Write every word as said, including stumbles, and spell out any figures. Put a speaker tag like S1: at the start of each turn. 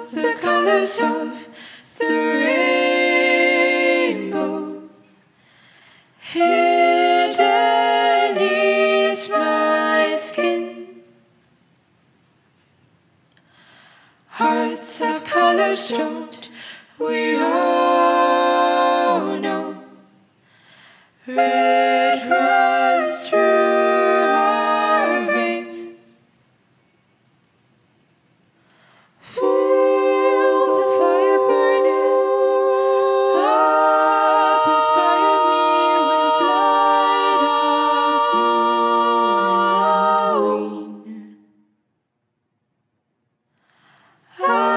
S1: the colors of the rainbow hidden beneath my skin. Hearts of colors don't we all know? Red runs through our veins. Feel the fire burning up, inspire me with blood of blue and green.